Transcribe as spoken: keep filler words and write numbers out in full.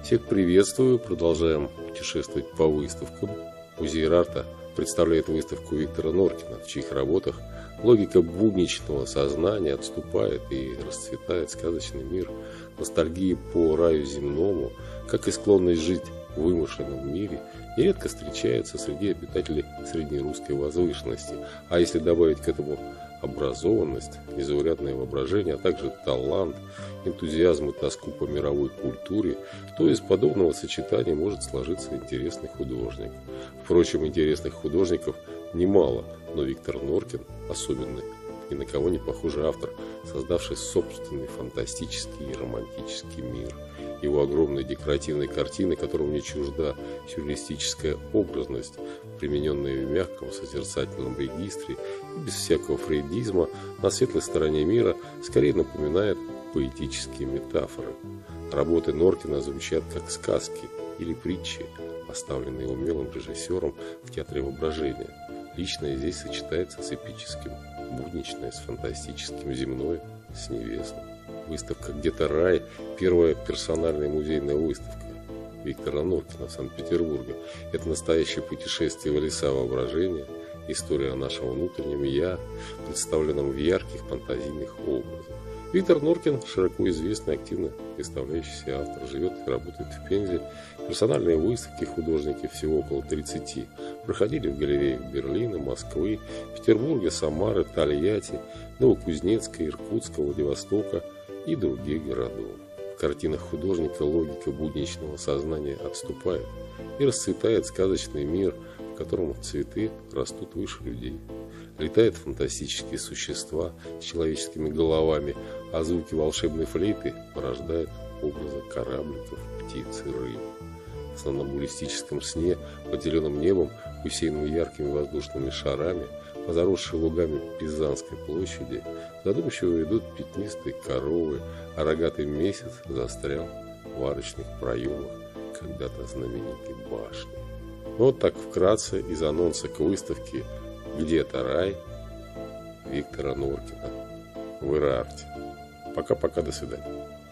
Всех приветствую, продолжаем путешествовать по выставкам. Музей Рарта представляет выставку Виктора Норкина, в чьих работах логика будничного сознания отступает и расцветает сказочный мир, ностальгии по раю земному, как и склонность жить в вымышленном мире, нередко встречается среди обитателей среднерусской возвышенности. А если добавить к этому образованность, незаурядное воображение, а также талант, энтузиазм и тоску по мировой культуре, то из подобного сочетания может сложиться интересный художник. Впрочем, интересных художников немало, но Виктор Норкин особенный, ни на кого не похожий автор, создавший собственный фантастический и романтический мир. Его огромные декоративные картины, которым не чужда сюрреалистическая образность, примененная в мягком созерцательном регистре и без всякого фрейдизма, на светлой стороне мира скорее напоминает поэтические метафоры. Работы Норкина звучат как сказки или притчи, оставленные умелым режиссером в театре воображения. Личное здесь сочетается с эпическим, будничное с фантастическим, земное с небесным. Выставка «Где-то рай» – первая персональная музейная выставка Виктора Норкина в Санкт-Петербурге. Это настоящее путешествие в леса воображения, история о нашем внутреннем «я», представленном в ярких фантазийных образах. Виктор Норкин – широко известный, активно представляющийся автор, живет и работает в Пензе. Персональные выставки художники, всего около тридцати, проходили в галереях Берлина, Москвы, Петербурга, Самары, Тольятти, Новокузнецка, Иркутска, Владивостока и других городов. В картинах художника логика будничного сознания отступает и расцветает сказочный мир, в котором цветы растут выше людей. Летают фантастические существа с человеческими головами, а звуки волшебной флейты порождают образы корабликов, птиц и рыб. В сомнамбулистическом сне под зеленым небом, усеянным яркими воздушными шарами, по заросшей лугами Пизанской площади, задумчиво идут пятнистые коровы, а рогатый месяц застрял в арочных проемах когда-то знаменитой башни. Вот так вкратце из анонса к выставке «Где-то рай» Виктора Норкина в Ирарте. Пока-пока, до свидания.